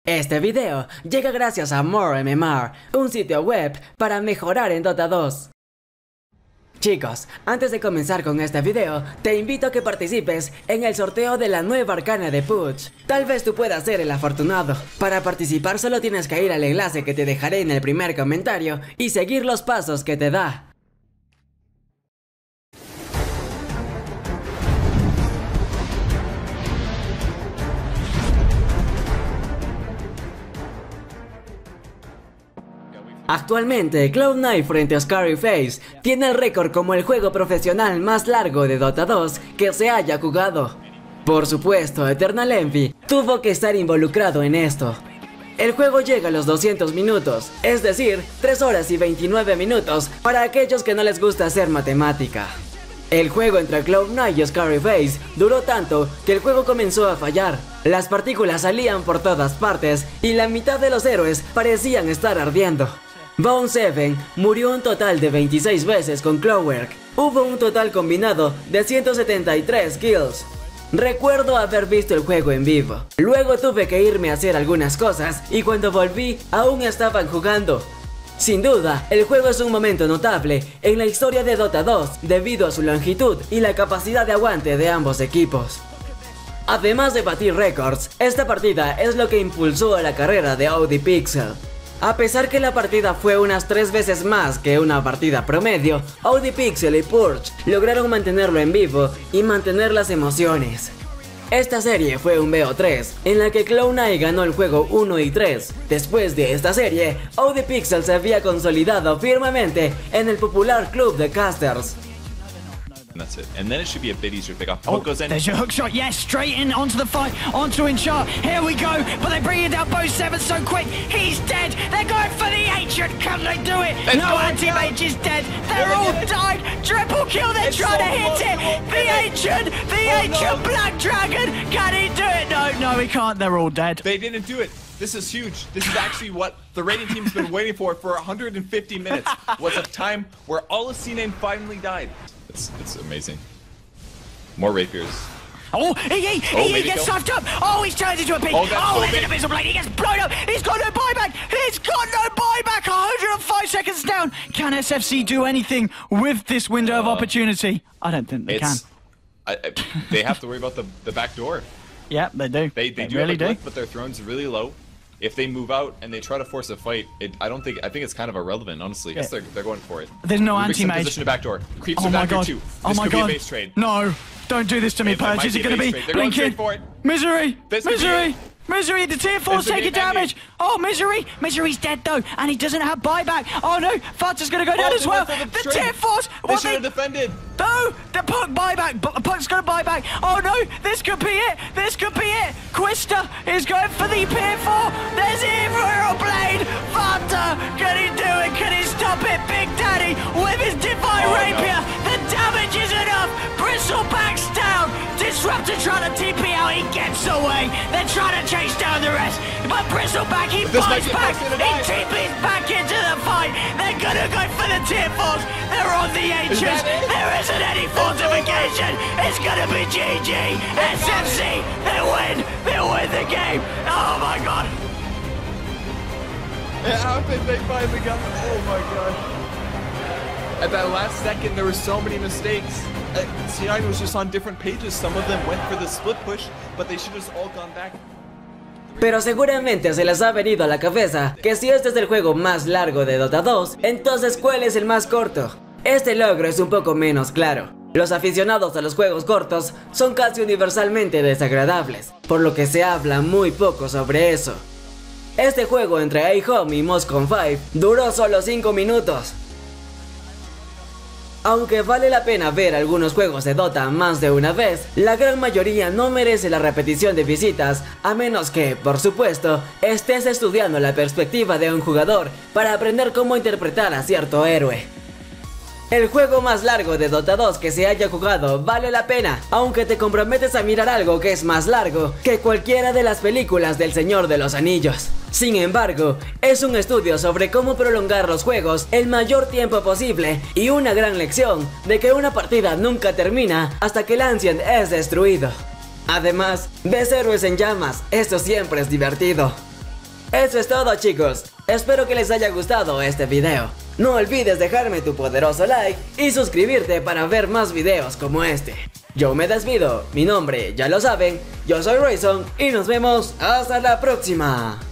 Este video llega gracias a MoreMMR, un sitio web para mejorar en Dota 2. Chicos, antes de comenzar con este video, te invito a que participes en el sorteo de la nueva arcana de Puig. Tal vez tú puedas ser el afortunado. Para participar solo tienes que ir al enlace que te dejaré en el primer comentario y seguir los pasos que te da. Actualmente, Cloud9 frente a Scarface tiene el récord como el juego profesional más largo de Dota 2 que se haya jugado. Por supuesto, Eternal Envy tuvo que estar involucrado en esto. El juego llega a los 200 minutos, es decir, 3 horas y 29 minutos para aquellos que no les gusta hacer matemática. El juego entre Cloud9 y Scarface duró tanto que el juego comenzó a fallar. Las partículas salían por todas partes y la mitad de los héroes parecían estar ardiendo. Bone7 murió un total de 26 veces con Clockwork. Hubo un total combinado de 173 kills. Recuerdo haber visto el juego en vivo. Luego tuve que irme a hacer algunas cosas y cuando volví aún estaban jugando. Sin duda, el juego es un momento notable en la historia de Dota 2 debido a su longitud y la capacidad de aguante de ambos equipos. Además de batir récords, esta partida es lo que impulsó a la carrera de ODPixel. A pesar que la partida fue unas 3 veces más que una partida promedio, ODPixel y Purge lograron mantenerlo en vivo y mantener las emociones. Esta serie fue un BO3, en la que Cloud9 ganó el juego 1 y 3. Después de esta serie, ODPixel se había consolidado firmemente en el popular club de casters. That's it. And then it should be a bit easier to pick up. Hook goes in. There's your hook shot. Yes, straight in onto the fight, onto Inchar. Here we go. But they bring it down Bone7 so quick. He's dead. They're going for the ancient. Can they do it? No, anti-mage is dead. They're all died. Triple kill. They're trying to hit it. The ancient Black Dragon. Can he do it? No, he can't. They're all dead. They didn't do it. This is huge. This is actually what the rating team's been waiting for 150 minutes. Was a time where all of C9 finally died. It's amazing. More rapiers. Oh, he gets stuffed up. Oh, he's turned into a pig. Oh, there's an abyssal blade. He gets blown up. He's got no buyback. He's got no buyback. 105 seconds down. Can SFC do anything with this window of opportunity? I don't think they can. They have to worry about the back door. Yeah, they do. They do really do. But their throne's really low. If they move out and they try to force a fight, I think it's kind of irrelevant, honestly. I guess they're going for it. There's no anti-mage. Position to backdoor. Creeps to backdoor too. This could be a base trade. No, don't do this to me, Purge. Is it going to be Blinking? Misery! Misery, the tier 4's taking damage! Oh, Misery's dead though, and he doesn't have buyback! Oh no, Fudge going to go down as well! The tier 4's... They should have defended! No! The Puck buyback! Puck's going to buy back! Oh no! This could be it! Quista is going for the tier 4! There's Emerald Blade! Thunder! Can he do it? Can he stop it? Big Daddy with his Divine Rapier! No. The damage is enough! Bristle backs down! Disruptor trying to TP out, he gets away! They're trying to chase down the rest, but Bristleback, he fights back, he TP's back into the fight. They're gonna go for the tier 4s, they're on the Ancients, there isn't any fortification, it's gonna be GG, SFC, they'll win the game, oh my god. It happened, they finally got the, oh my god. At that last second, there were so many mistakes. C9 was just on different pages, some of them went for the split push, but they should have all gone back. Pero seguramente se les ha venido a la cabeza que si este es el juego más largo de Dota 2, entonces ¿cuál es el más corto? Este logro es un poco menos claro. Los aficionados a los juegos cortos son casi universalmente desagradables, por lo que se habla muy poco sobre eso. Este juego entre A-Home y Moscon 5 duró solo 5 minutos. Aunque vale la pena ver algunos juegos de Dota más de una vez, la gran mayoría no merece la repetición de visitas, a menos que, por supuesto, estés estudiando la perspectiva de un jugador para aprender cómo interpretar a cierto héroe. El juego más largo de Dota 2 que se haya jugado vale la pena, aunque te comprometes a mirar algo que es más largo que cualquiera de las películas del Señor de los Anillos. Sin embargo, es un estudio sobre cómo prolongar los juegos el mayor tiempo posible y una gran lección de que una partida nunca termina hasta que el Ancient es destruido. Además, ves héroes en llamas, esto siempre es divertido. Eso es todo, chicos. Espero que les haya gustado este video. No olvides dejarme tu poderoso like y suscribirte para ver más videos como este. Yo me despido, mi nombre ya lo saben, yo soy Rayson y nos vemos hasta la próxima.